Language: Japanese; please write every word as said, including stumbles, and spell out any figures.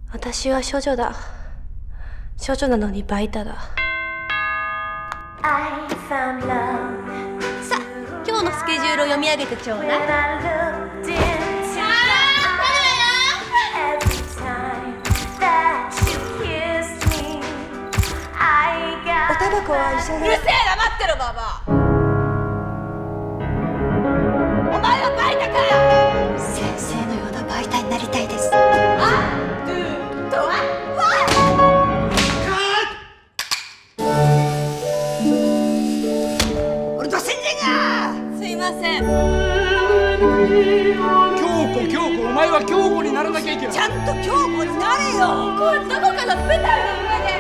私は処女だ。処女なのにバイタだ。さあ、今日のスケジュールを読み上げてちょうだい。おタバコは一緒で。うるせえ、黙ってろババア。お前はバイタか。先生のようなバイタになりたいです。あっ、ドゥとは俺と新人が。すいません。 京子、京子、お前は京子にならなきゃいけない。 ちゃんと京子になれよ。これどこかの舞台の上で